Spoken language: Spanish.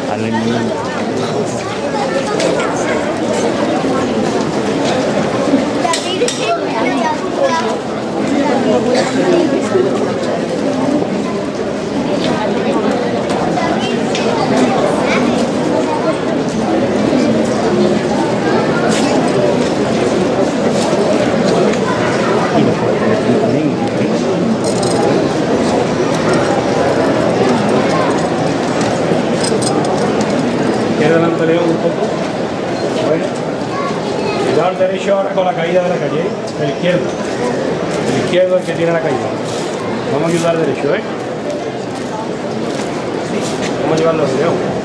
Izquierda delante León un poco. Bueno. Cuidado el derecho ahora con la caída de la calle, ¿eh? El izquierdo. El izquierdo es el que tiene la caída. Vamos a ayudar al derecho, ¿eh? Vamos a llevarlo al León.